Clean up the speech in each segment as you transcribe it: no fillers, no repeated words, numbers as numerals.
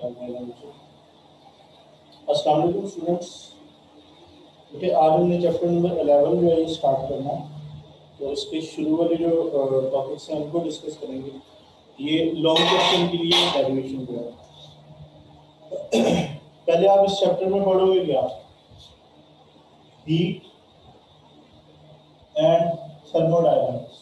अस्सलाम वालेकुम स्टूडेंट्स। देखिए आज हमने चैप्टर नंबर 11 जो है ये स्टार्ट करना है, तो इसके शुरू वाले जो टॉपिक्स हैं उनको डिस्कस करेंगे। ये लॉन्ग क्वेश्चन के लिए डेरिवेशन जो है पहले आप इस चैप्टर में पढ़ोगे क्या, हीट एंड थर्मोडायनामिक्स।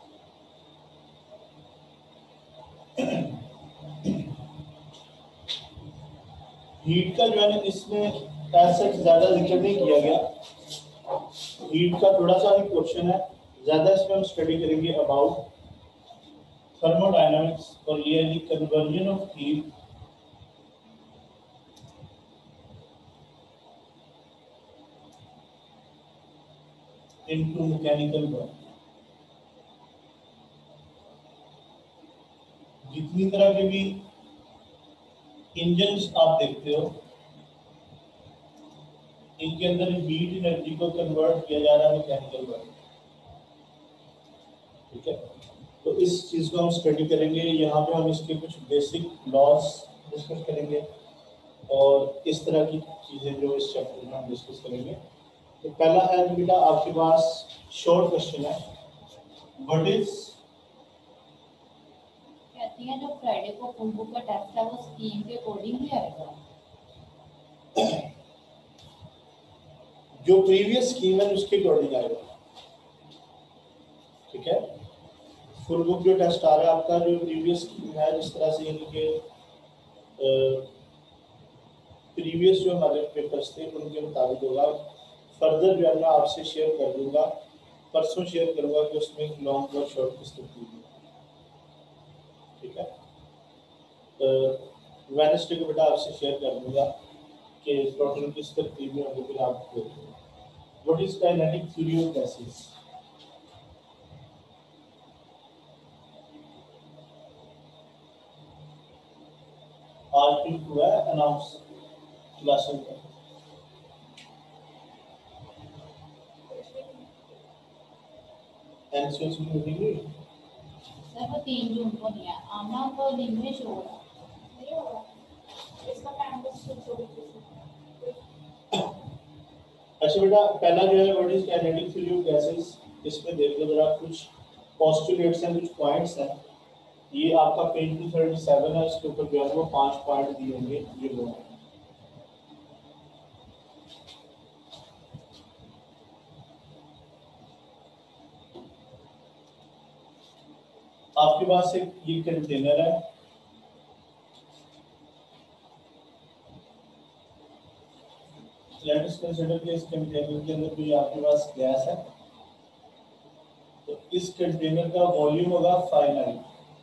हीट का जो है ना इसमें ऐसा ज़्यादा जिक्र नहीं किया गया। हीट का थोड़ा सा ही क्वेश्चन है, ज़्यादा इसमें हम स्टडी करेंगे अबाउट थर्मोडायनामिक्स और ये है conversion of heat into mechanical work. जितनी तरह के भी इंजन्स आप देखते हो इनके अंदर हीट एनर्जी को कन्वर्ट किया जा रहा है मैकेनिकल वर्क। ठीक है, तो इस चीज़ को हम स्टडी करेंगे। यहाँ पे हम इसके कुछ बेसिक लॉज डिस्कस करेंगे और इस तरह की चीज़ें जो इस चैप्टर में हम डिस्कस करेंगे। तो पहला है बेटा आपके पास शॉर्ट क्वेश्चन है, व्हाट इज कहती है जो फ्राइडे को फुल बुक का टेस्ट है वो स्कीम के अकॉर्डिंग ही आएगा। जो प्रीवियस स्कीम है उसके अकॉर्डिंग आएगा। ठीक है, फुल बुक जो टेस्ट आ रहा है आपका जो प्रीवियस स्कीम है जिस तरह से इनके प्रीवियस जो हमारे पेपर्स थे उनके मुताबिक होगा। फर्दर जो है मैं आपसे शेयर कर दूंगा, परसों शेयर करूंगा कि उसमें लॉन्ग और शॉर्ट किस तरह की। ठीक है, वेडनेसडे को बेटा आपसे शेयर कर दूंगा कि टोटल किस तरह में होगी। फिर आप what is kinetic theory of gases. Article हुआ है अनाउंस क्लासेस का। एनसीओसी की मीटिंग हुई सर वो 3 जून को नहीं है, आना को दिन में शो होगा नहीं होगा इसका कैंपस स्विच हो गया। अच्छा बेटा पहला जो है what is kinetic theory of gases, इसमें देख लो जरा कुछ पोस्टुलेट्स हैं, कुछ पॉइंट्स हैं। ये आपका पेज 237 है, इसके ऊपर जो है वो 5 पॉइंट दिए होंगे। ये वो है आपके पास एक ये कंटेनर है, लेट्स कंसीडर कि इस कंटेनर के अंदर कोई आपके पास गैस है। तो इस कंटेनर का वॉल्यूम होगा फाइनाइट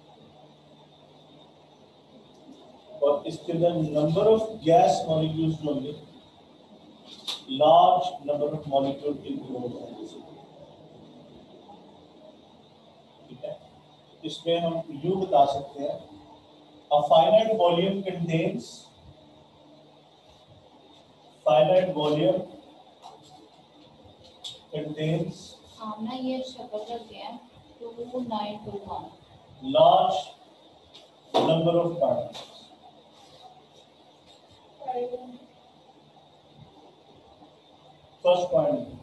और इसके अंदर नंबर ऑफ गैस मॉलिक्यूल्स होंगे, large number of molecule include होंगे। ठीक है, इसमें हम यूं बता सकते हैं a finite volume contains finite volume contains आमना ये शक्ल करते हैं 2921 large number of particles। First point.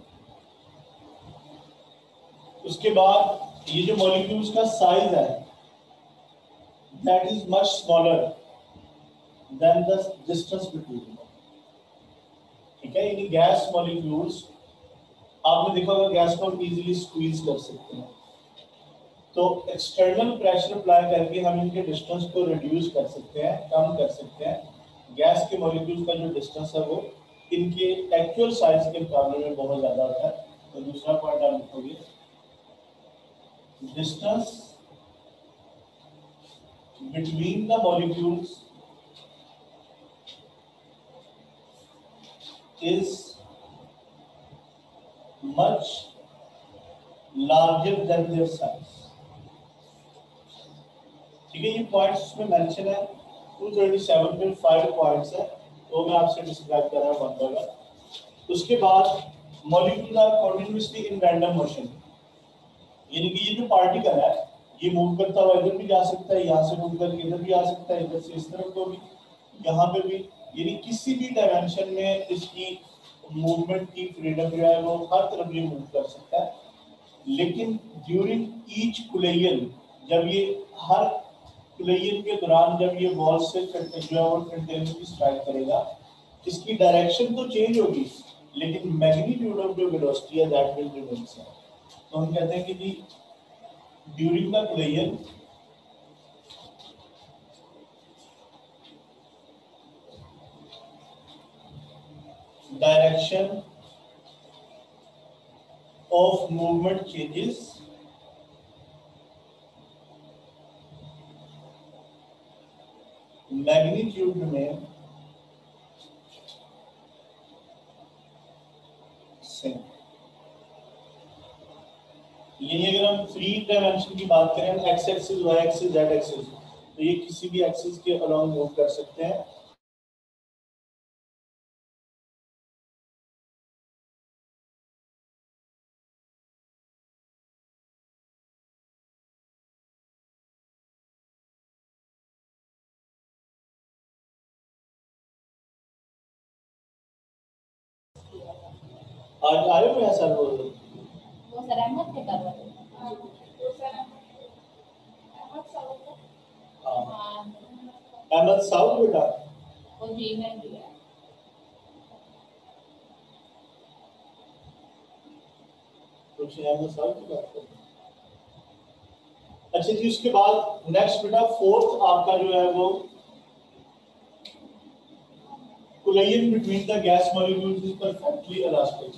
उसके बाद ये जो मॉलिक्यूल्स का साइज है that is much smaller than the distance between। ठीक है, यानी गैस मॉलिक्यूल्स आपने देखा होगा गैस को हम इजीली स्क्वीज कर सकते हैं। तो एक्सटर्नल प्रेशर अप्लाई करके हम इनके डिस्टेंस को रिड्यूस कर सकते हैं, कम कर सकते हैं। गैस के मॉलिक्यूल्स का जो डिस्टेंस है वो इनके एक्चुअल साइज के मुकाबले में बहुत ज़्यादा होता है। तो दूसरा पॉइंट आप लिखोगे distance between the molecules is much larger than their size। ठीक है, ये पॉइंट्स इसमें मेंशन है 237 में 5 पॉइंट्स है, तो मैं आपसे डिस्क्राइब कर रहा हूँ वन बाय वन। उसके बाद molecule are continuously in random motion, यानी कि ये जो पार्टिकल है ये मूव करता हुआ इधर भी जा सकता है, यहाँ से मूव करके इधर भी आ सकता है, इधर से इस तरफ को भी। यहाँ पे भी, यानी किसी भी डायमेंशन में इसकी मूवमेंट की फ्रीडम जो है वो हर तरफ ये मूव कर सकता है, लेकिन ड्यूरिंग ईच कुलेयन, जब ये हर कुलेयन के दौरान जब ये बॉल से जो है वो कंटेनर की स्ट्राइक करेगा, इसकी डायरेक्शन तो चेंज होगी लेकिन मैग्नीट्यूड ऑफ जो वेलोसिटी है दैट विल रिमेन सेम। तो हम कहते हैं कि जी during the collision direction of movement changes magnitude remain same। यानी अगर हम फ्री डायमेंशन की बात करें, X axis, Y axis, Z axis, तो ये किसी भी एक्सिस के अलोंग मूव कर सकते हैं। आज आए हुए हैं सर बोल वो सर अहमद थे कर रहे थे। हाँ अहमद साउद बेटा, वो जी में भी है। कुछ अहमद साउद की बात करें। अच्छा जी, उसके बाद नेक्स्ट बेटा फोर्थ आपका जो है वो collision between the gas molecules is perfectly elastic।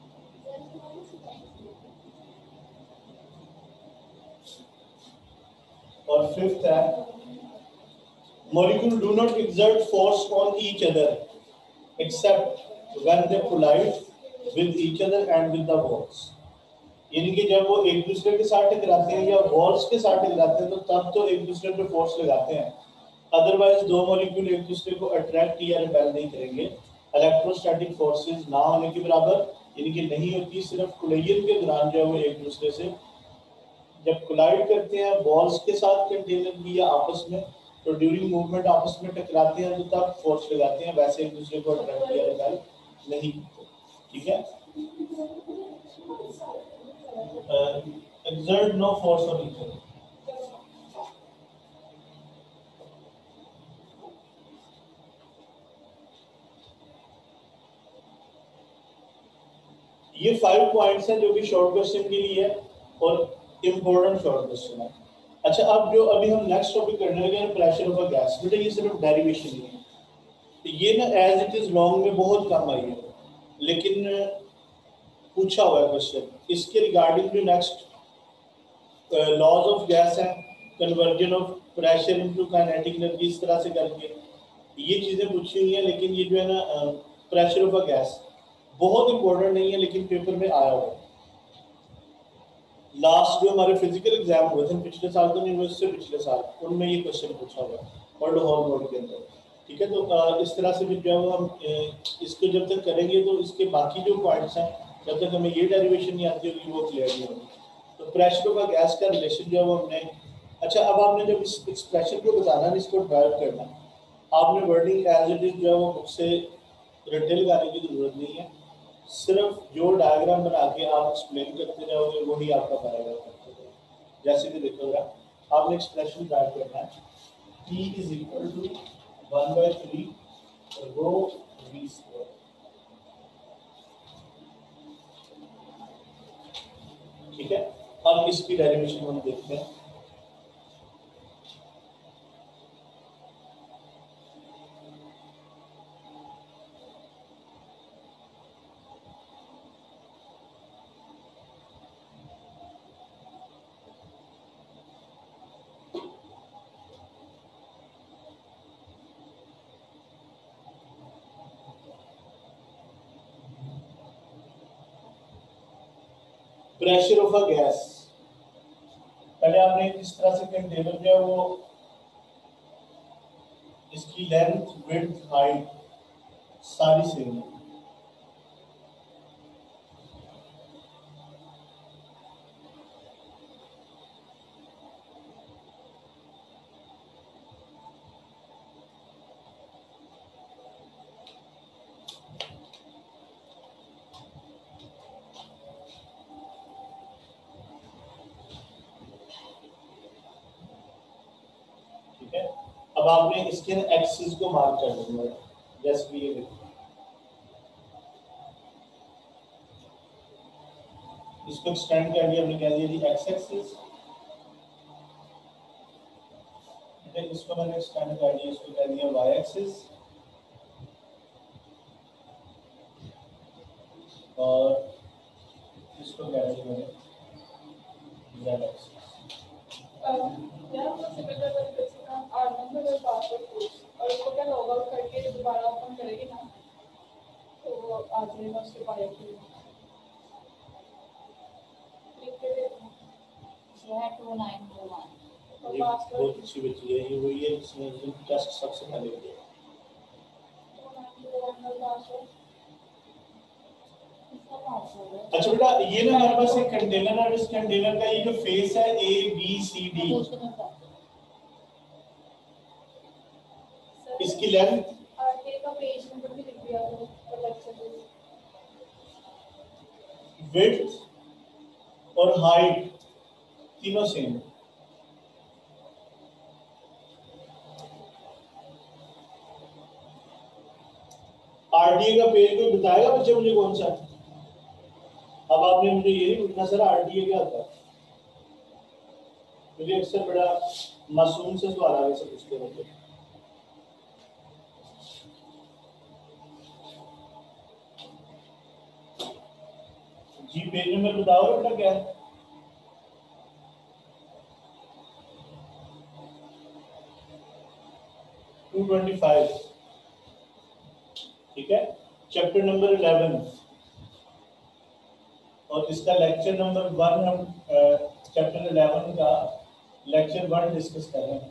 और फिफ्थ है molecule do not exert force on each other except when they collide with each other and with the walls। यानी कि जब वो एक दूसरे के साथ टकराते हैं या वॉल्स के साथ टकराते हैं तो तब तो एक दूसरे पे फोर्स लगाते हैं, अदरवाइज दो मॉलिक्यूल एक दूसरे को अट्रैक्ट या रिपेल नहीं करेंगे। इलेक्ट्रोस्टैटिक फोर्सेस ना होने के बराबर, यानी कि नहीं होती, सिर्फ कोलिजन के दौरान जो है वो एक दूसरे से जब कोलाइड करते हैं वॉल्स के साथ कंटेनर की या आपस में, तो ड्यूरिंग मूवमेंट आपस में टकराते हैं तो तब फोर्स लगाते हैं, वैसे एक दूसरे को अट्रैक्ट या रिपेल नहीं करते। ठीक है, exert no force on each other। ये 5 पॉइंट्स हैं जो कि शॉर्ट क्वेश्चन के लिए है और इम्पोर्टेंट शॉर्ट क्वेश्चन है। अच्छा, अब जो अभी हम नेक्स्ट टॉपिक करने लगे हैं प्रेशर ऑफ अ गैस, बेटा ये सिर्फ डेरिवेशन ही है, तो ये ना एज इट इज लॉन्ग में बहुत कम आई है, लेकिन पूछा हुआ है क्वेश्चन इसके रिगार्डिंग जो नेक्स्ट लॉज ऑफ गैस है, conversion of pressure into kinetic energy, इस तरह से करके ये चीजें पूछी हुई हैं। लेकिन ये जो है ना प्रेशर ऑफ अ गैस बहुत इंपॉर्टेंट नहीं है, लेकिन पेपर में आया हुआ है। लास्ट जो हमारे फिजिकल एग्जाम हुए थे पिछले साल, तो नहीं हुए, उससे पिछले साल, उनमें ये क्वेश्चन पूछा हुआ है वर्ल्ड हॉल मोड के अंदर। ठीक है, तो इस तरह से भी जो है हम इसको जब तक करेंगे तो इसके बाकी जो पॉइंट्स हैं जब तक हमें ये डेरिवेशन नहीं आती होगी वो क्लियर नहीं होगी। तो प्रेशर का गैस का रिलेशन जो है वो हमने, अच्छा अब आपने जब इस एक्सप्रेशन को बताना है, इसको ड्राइव करना, आपने वर्डिंग एज इट इज जो है वो बुक से रट्टे लगाने की जरूरत नहीं है, सिर्फ जो डायग्राम बना के आप एक्सप्लेन करते जाओगे वही आपका पैराग्राफ करते जाओगे। जैसे कि देखोगे आपने एक्सप्रेशन ड्राइव करना है, T is equal to 1/3 rho v square. ठीक है, अब इसकी डेरिवेशन हम देखते हैं। प्रेशर ऑफ अ गैस, पहले आपने इस तरह से कंटेनर जो है वो इसकी लेंथ विड्थ हाइट सारी सेम है। अब आपने इसके एक्सिस को मार्क कर देना है, जैसे कि ये देखो, इसको एक्सटेंड कर दिया, हमने कह दिया जी एक्स एक्सिस, इसको मैंने एक्सटेंड कर दिया, इसको कह दिया वाई एक्सिस, और इसको कह दिया मैंने जेड एक्सिस। यार वो सिमिलर तरीके से ना आर नंबर और पासवर्ड और इसको क्या लॉग आउट करके दोबारा ओपन करेगी ना तो वो आ जाएगा उसके बारे में लिख के दे दूँ ये है 2921 और ये पासवर्ड बहुत अच्छी बच्ची है, ये वही है जिसने टेस्ट सबसे पहले किया। और पासवर्ड इसका पासवर्ड है अच्छा बेटा, ये ना हमारे पास एक कंटेनर है, इस कंटेनर का ये जो फेस है ए बी सी डी, इसकी लेंथ आगे का पेज नंबर भी लिख दिया तो लेक्चर में विड्थ और हाइट तीनों सेम है। आरटीए का पेज कोई बताएगा बच्चे मुझे कौन सा है? अब आपने मुझे ये नहीं पूछना सर आरटीए क्या होता है, मुझे अक्सर बड़ा मासूम से सवाल आगे से पूछते रहते हैं। जी पेज नंबर बताओ बेटा क्या है? टू 25, ठीक है, चैप्टर नंबर 11 और इसका लेक्चर नंबर 1 हम चैप्टर 11 का लेक्चर 1 डिस्कस कर रहे हैं।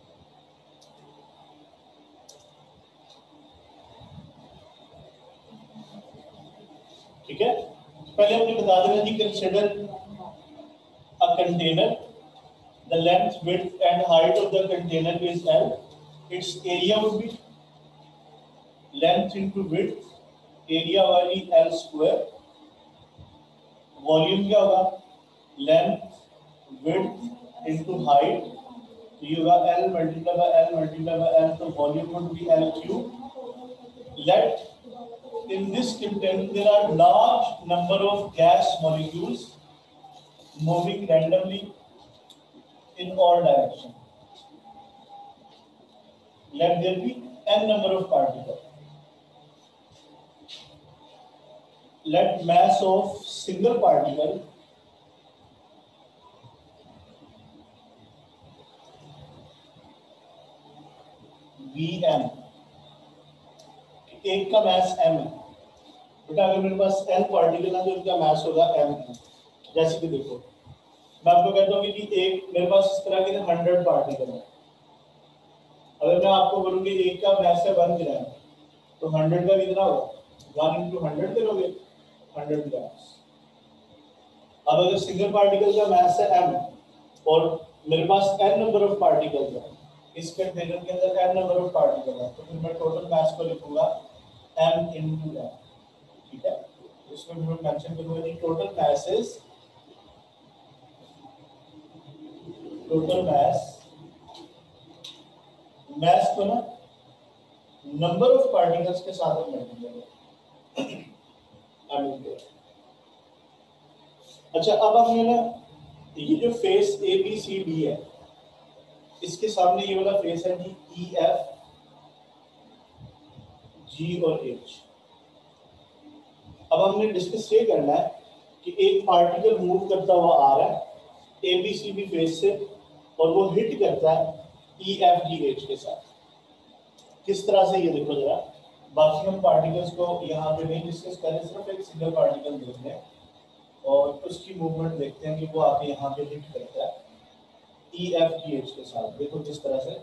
ठीक है, पहले हमने बता देना जी, consider a container, the length width and height of the container is L, its area would be length into width, area वाली L स्क्वायर, वॉल्यूम क्या होगा लेंथ विड्थ इनटू हाइट, तो ये होगा L multiply by L multiply by L, तो volume would be L cube. Let in this container there are large number of gas molecules moving randomly in all directions. Let there be n number of particles. Let mass of single particle Vm, एक का मास m है बेटा, अगर मेरे पास n particle है तो इनका मास होगा m है। जैसे कि देखो मैं आपको कहता हूँ कि एक मेरे पास इस तरह के 100 पार्टिकल है, अगर मैं आपको बोलूँ कि एक का मास है 1 ग्राम, तो 100 का कितना होगा 1 into 100 करोगे 100 ग्राम। अब अगर सिंगल पार्टिकल का मास है m और मेरे पास n नंबर ऑफ पार्टिकल्स है, इस कंटेनर के अंदर n नंबर ऑफ पार्टिकल है, तो फिर मैं टोटल मास को लिखूंगा m into m, ठीक है। इसमें मैं मेंशन करूंगा कि total mass is total mass को ना नंबर ऑफ पार्टिकल्स के साथ में मल्टीप्लाई करें। अच्छा, अब हमने ना ये जो face A B C D है, इसके सामने ये वाला फेस है जी ई एफ जी और एच। अब हमने डिस्कस ये करना है कि एक पार्टिकल मूव करता हुआ आ रहा है A B C D face से और वो हिट करता है ई एफ जी एच के साथ। किस तरह से, ये देखो जरा, बाकी हम पार्टिकल्स को यहाँ पे नहीं डिस्कस करें, सिर्फ एक सिंगल पार्टिकल देखते हैं और उसकी मूवमेंट देखते हैं कि वो आके यहाँ पे हिट करता है ई एफ जी एच के साथ। देखो किस तरह से,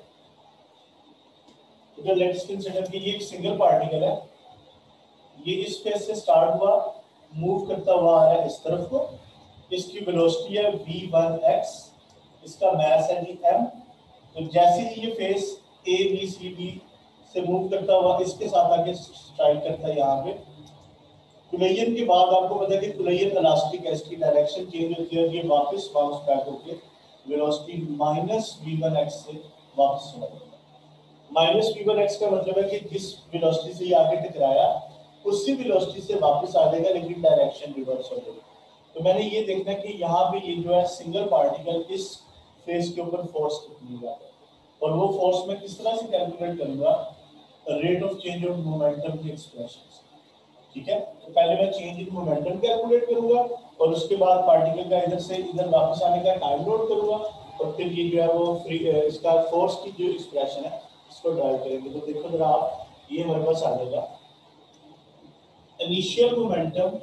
तो लेट्स कंसीडर कि ये एक सिंगल पार्टिकल है, ये इस फेस से स्टार्ट हुआ, मूव करता हुआ आ रहा है इस तरफ को, इसकी वेलोसिटी है v1x, इसका मास है जी m। तो जैसे ही ये face A B C D से मूव करता हुआ इसके साथ आगे स्ट्राइक करता है यहाँ पे, कुलैयन के बाद आपको पता है कि कुलैयन इलास्टिक है, इसकी डायरेक्शन चेंज होती है, ये वापस बाउंस बैक होके वेलोसिटी -v1x से वापस चला जाता है। माइनस v1x का मतलब है कि जिस वेलोसिटी से ये आके टकराया उसी वेलोसिटी से वापस आ जाएगा, लेकिन डायरेक्शन रिवर्स हो जाएगी। तो मैंने ये देखना है कि यहाँ पे ये जो है सिंगल पार्टिकल इस फेस के ऊपर फोर्स कितनी है, और वो फोर्स मैं किस तरह से कैलकुलेट करूंगा, rate of change of momentum की एक्सप्रेशन। ठीक है, तो पहले मैं चेंज इन मोमेंटम कैलकुलेट करूंगा और उसके बाद पार्टिकल का इधर से इधर वापस आने का टाइम नोट करूंगा, और फिर ये जो है वो फ्री इसका फोर्स की जो एक्सप्रेशन है इसको ड्राइव करेंगे। तो देखो जरा आप, ये हमारे पास आ जाएगा इनिशियल मोमेंटम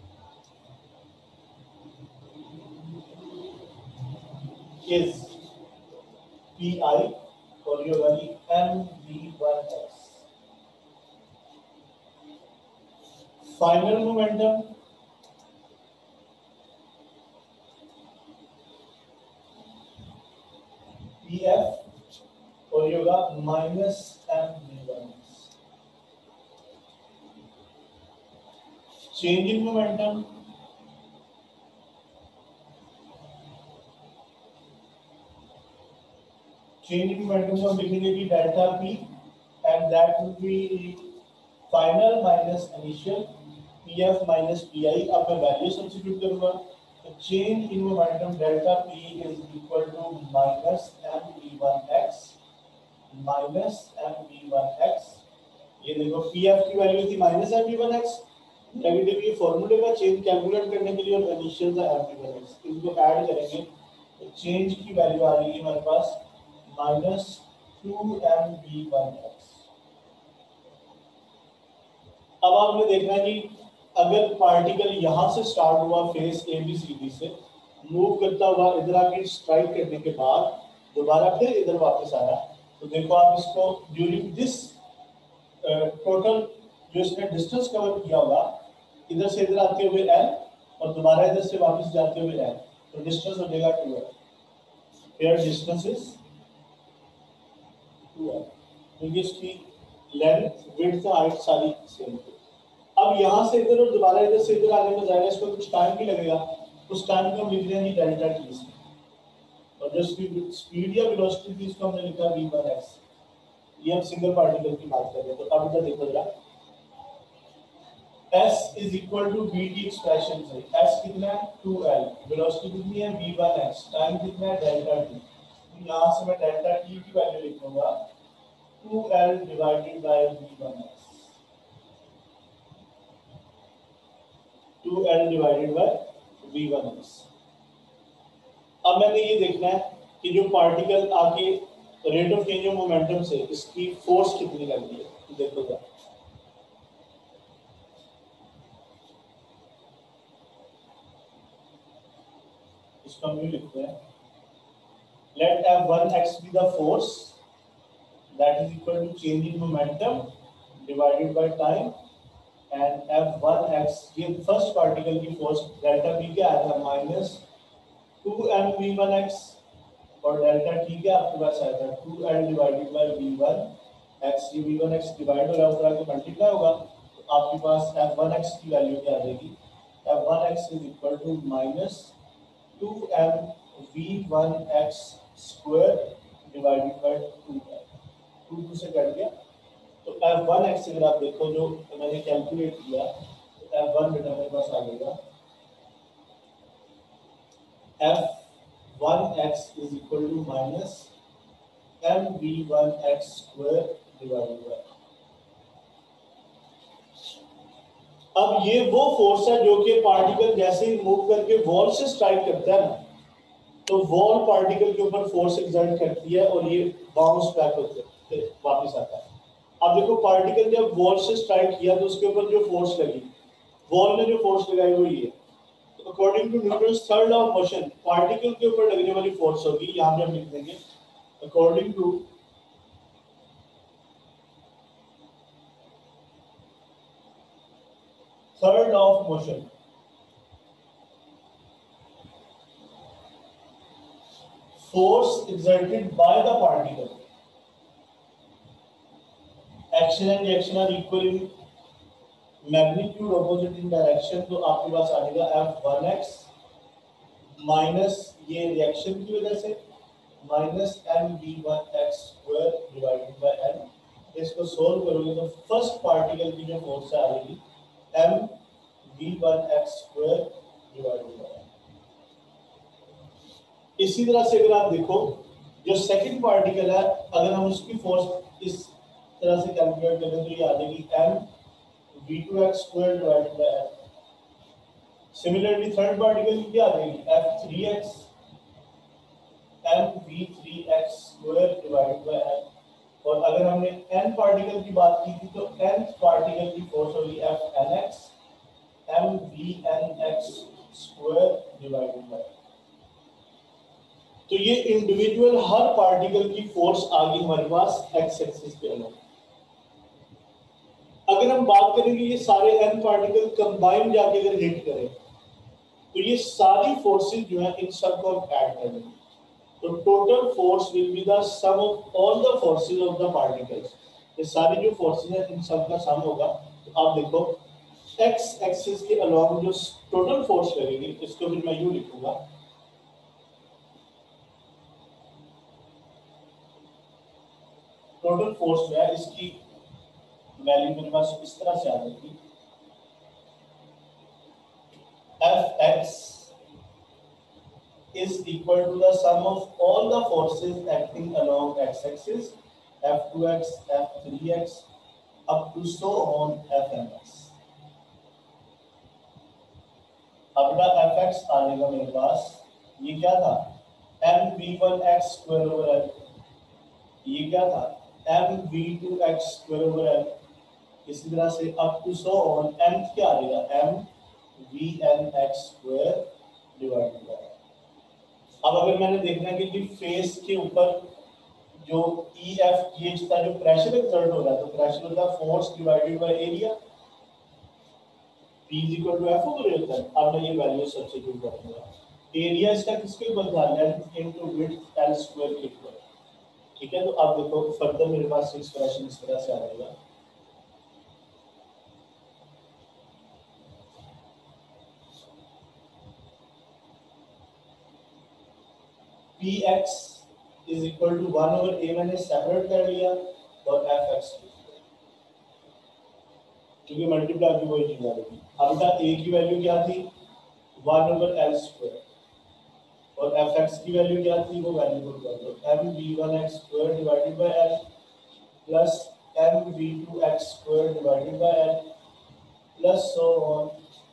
is pi और ये वाली mv1s, फाइनल मोमेंटम pf और ये होगा minus mv1s। Change in momentum को हम लिखेंगे कि delta p and that will be final minus initial pf minus pi। अब मैं वैल्यू सब्स्टिट्यूट करूंगा, तो change in momentum delta p is equal to minus mv1x minus mv1x। ये देखो pf की वैल्यू थी माइनस mv1x, नेगेटिव ये फॉर्मूले का चेंज कैलकुलेट करने के लिए, और इनिशियल था mv1x, इनको ऐड करेंगे तो चेंज की वैल्यू आ रही है हमारे पास माइनस 2mv1x। अब आपने देखना है कि अगर पार्टिकल यहां से स्टार्ट हुआ फेस ABCD से, मूव करता हुआ इधर आके स्ट्राइक करने के बाद दोबारा फिर इधर वापस आया, तो देखो आप इसको ड्यूरिंग दिस टोटल जो इसने डिस्टेंस कवर किया होगा, इधर से इधर आते हुए l और दोबारा इधर से वापस जाते हुए l, तो डिस्टेंस हो जाएगा 2l। Here distance is 2l, क्योंकि इसकी लेंथ विड्थ हाइट सारी सेम है। अब यहाँ से इधर और दोबारा इधर से इधर आने में जाएगा, इसको कुछ टाइम भी लगेगा, उस टाइम को हम लिख रहे हैं डेल्टा टी से, और जो स्पीड या वेलोसिटी थी इसको हमने लिखा v1x। ये हम सिंगल पार्टिकल की बात कर रहे हैं। तो अब इधर देखो जरा, s is equal to v की एक्सप्रेशन से s कितना है 2l, वेलोसिटी कितनी है v1x, टाइम कितना है डेल्टा t। यहाँ से मैं डेल्टा t की वैल्यू लिखूंगा 2l divided by v1x, 2l divided by v1x। अब मैंने ये देखना है कि जो पार्टिकल आके rate of change of momentum से इसकी फोर्स कितनी लगती है। तो देखो क्या, इसको हम लिखते हैं, let f1x be the force that is equal to change in momentum divided by time, and f1x ये फर्स्ट पार्टिकल की फोर्स डेल्टा p क्या आया था माइनस 2mv1x, और डेल्टा t क्या आपके पास आया था 2l डिवाइडेड बाय v1x। ये v1x डिवाइड हो रहा है, ऊपर आके मल्टीप्लाई होगा, तो आपके पास f1x की वैल्यू क्या आ जाएगी, f1x is equal to minus 2mv1x square divided by 2l, 2 से कट गया। तो f1x अगर आप देखो जो मैंने कैलकुलेट किया, तो f1 बेटा मेरे पास आ जाएगा f1x is equal to minus mv1x square divided by. अब ये वो फोर्स है जो कि पार्टिकल जैसे ही मूव करके वॉल से स्ट्राइक करता है ना, तो वॉल पार्टिकल के ऊपर फोर्स एक्सर्ट करती है और ये बाउंस बैक होते वापस आता है। अब देखो पार्टिकल जब वॉल से स्ट्राइक किया तो उसके ऊपर जो फोर्स लगी, वॉल ने जो फोर्स लगाई वो ये, तो according to Newton's third law of motion particle के ऊपर लगने वाली फोर्स होगी, यहाँ पे हम लिख देंगे according to third law of motion force exerted by the particle, action and reaction are equal in magnitude, opposite in direction। तो आपके पास आ जाएगा f1x माइनस ये रिएक्शन की वजह से minus M V one X square divided by N. इसको solve करोगे तो फर्स्ट पार्टिकल की जो फोर्स आ जाएगी M V one X square divided by N. इसी तरह से अगर आप देखो जो सेकंड पार्टिकल है, अगर हम उसकी फोर्स इस तरह से कैलकुलेट करें तो ये आ जाएगी M V two X square divided by N. Similarly third particle की क्या आ जाएगी F three X M V three X square divided by N. और अगर हमने n पार्टिकल की बात की थी तो nth पार्टिकल की फोर्स होगी F N X M V N X square divided by. तो ये इंडिविजुअल हर पार्टिकल की फोर्स आ गई हमारे पास एक्स एक्सिस के अलग। अगर हम बात करेंगे ये सारे n पार्टिकल कंबाइन जाके अगर हिट करें तो ये सारी फोर्सेस जो है इन सबको हम ऐड कर देंगे। तो total force will be the sum of all the forces of the particles. ये सारी जो फोर्सेस हैं इन सब का सम होगा। तो आप देखो एक्स एक्सिस के अलोंग जो टोटल फोर्स लगेगी इसको फिर मैं यूं लिखूंगा, टोटल फोर्स जो है इसकी वैल्यू मेरे पास इस तरह से आ जाएगी F X is equal to the sum of all the forces acting along x-axis f2x, f3x up to so on fmx। अब ना fx आ जाएगा मेरे पास, ये क्या था mv1x स्क्वायर ओवर l, ये क्या था mv2x स्क्वायर ओवर l। इसी तरह से up to so on m क्या आ जाएगा mvnx स्क्वायर डिवाइडेड बाय। अब अगर मैंने देखना है कि फेस के ऊपर जो ई एफ ये जितना जो प्रेशर एक्सर्ट हो रहा है तो प्रेशर होता है force divided by area, P is equal to F over A होता है। अब मैं ये वैल्यू सब्स्टिट्यूट कर दूंगा, एरिया इसका किसके इक्वल था length into width L square के इक्वल। ठीक है, तो अब देखो फर्दर मेरे पास एक्सप्रेशन इस तरह से आ जाएगा Px is equal to 1 over a मैंने सेपरेट कर लिया और fx क्योंकि मल्टीप्लाई की वही चीज आ रही थी। अब का a की वैल्यू क्या थी 1 ओवर l स्क्वायर और fx की वैल्यू क्या थी वो वैल्यू को कर दो mv1x square divided by l plus mv2x square divided by l plus so on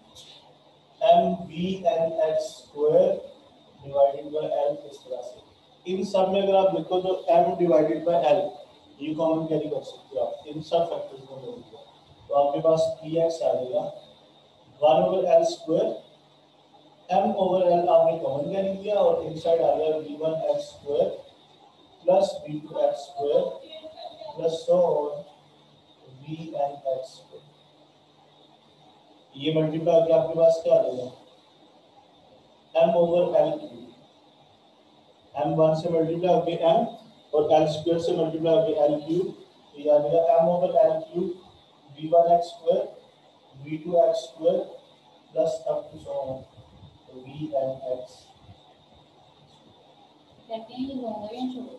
mvnx square divided by l। इस तरह से इन सब में अगर आप देखो तो m डिवाइडेड बाय l ये कॉमन कैरी कर सकते हो आप इन सब फैक्टर्स को ले लीजिए तो आपके पास px आ जाएगा 1 over l square m over l आपने कॉमन कैरी किया और इनसाइड आ गया v1x square plus v2x square plus so on vnx square. ये मल्टीप्लाई करके आपके पास क्या आ जाएगा m over l cube, m1 से मल्टीप्लाई होके m और l स्क्वायर से मल्टीप्लाई होके l क्यूब, तो ये आ जाएगा m over l cube v1x square v2x square plus up to so on vnx। कहते हैं ये लॉन्ग रेंज हो।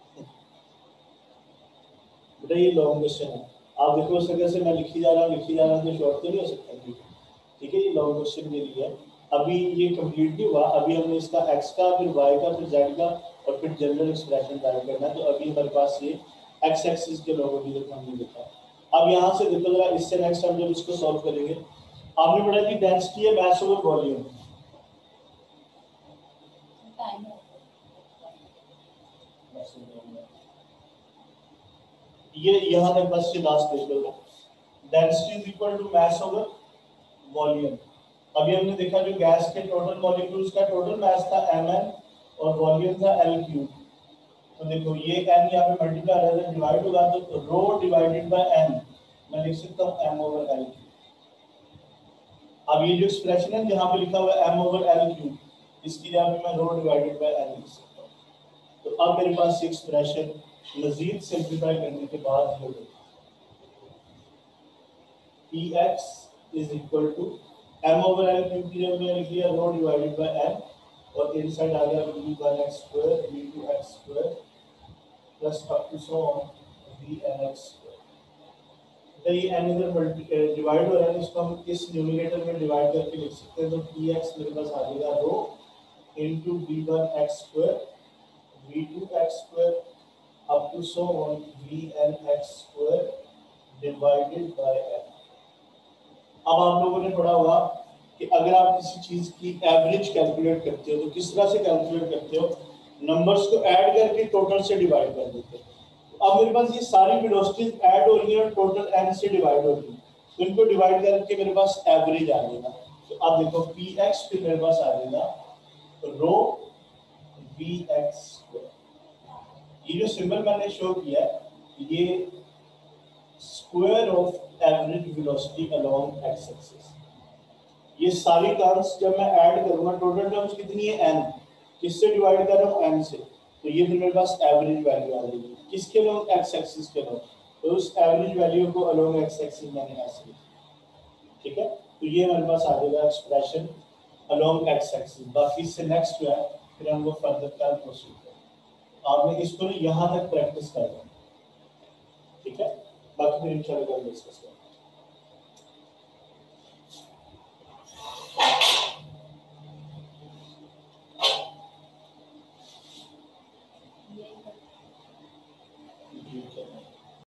बेटा ये लॉन्ग क्वेश्चन है, आप देखो इस तरह से मैं लिखी जा रहा हूँ तो शॉर्ट तो नहीं हो सकता। ठीक है, ये लॉन्ग क्वेश्चन के लिए अभी ये कंप्लीट नहीं हुआ, अभी हमने इसका x का फिर y का फिर z का और फिर जनरल एक्सप्रेशन फाइंड करना है। तो अभी हमारे पास ये x एक्सिस के लोगों की देखो हमने देखा। अब यहाँ से देखो जरा इससे नेक्स्ट हम जब इसको सॉल्व करेंगे, आपने पढ़ा कि डेंसिटी है मास ओवर वॉल्यूम। टाइम हो ये यहाँ तक बस ये लास्ट देख लो, density is equal to mass over volume. अभी हमने देखा जो गैस के टोटल मॉलिक्यूल्स का टोटल मास था mn और वॉल्यूम था l क्यूब। तो देखो ये n यहाँ पे मल्टीप्लाई रहता डिवाइड होगा तो रो डिवाइडेड बाय n मैं लिख सकता हूँ m ओवर l क्यूब। अब ये जो एक्सप्रेशन है जहाँ पे लिखा हुआ है m ओवर l क्यूब, इसकी जगह पे मैं रो डिवाइडेड बाय n लिख सकता हूँ। तो अब मेरे पास एक्सप्रेशन मजीद सिंपलीफाई करने के बाद हो गई Px is equal to m over l cube की जगह मैंने लिख लिया रो डिवाइडेड बाय n और इनसाइड आ गया v1x square v2x square plus up to so on vnx square. तो ये n इधर डिवाइड हो रहा है, इसको हम इस न्यूमरेटर में डिवाइड करके लिख सकते हैं। तो px मेरे पास आ जाएगा rho into v1x square v2x square up to so on vnx square divided by n। अब आप लोगों ने पढ़ा होगा कि अगर आप किसी चीज की एवरेज कैलकुलेट करते हो तो किस तरह से कैलकुलेट करते हो, नंबर्स को ऐड करके टोटल से डिवाइड कर देते हो। तो अब मेरे पास ये सारी वेलोसिटीज ऐड हो रही है और टोटल n से डिवाइड हो रही है, तो इनको डिवाइड करके मेरे पास एवरेज आ जाएगा। तो अब देखो px फिर मेरे पास आ जाएगा रो vx स्क्वायर। ये जो सिंबल मैंने शो किया है ये square of average velocity along X axis. ये सारी टर्म्स जब मैं ऐड करूंगा टोटल टर्म्स कितनी है n, किससे डिवाइड कर रहा हूँ n से, तो ये फिर मेरे पास एवरेज वैल्यू आ जाएगी किसके अलोंग एक्स एक्सिस के अलोंग, तो उस एवरेज वैल्यू को अलोंग एक्स एक्सिस मैंने ऐसे लिखा। ठीक है, तो ये हमारे पास आ जाएगा एक्सप्रेशन अलोंग एक्स एक्सिस। बाकी इससे नेक्स्ट जो है फिर हम लोग फर्दर क्या प्रोसीड करें। आपने इसको यहाँ तक प्रैक्टिस करना है, ठीक है, बाकी फिर इंशाल्लाह कल डिस्कस करेंगे।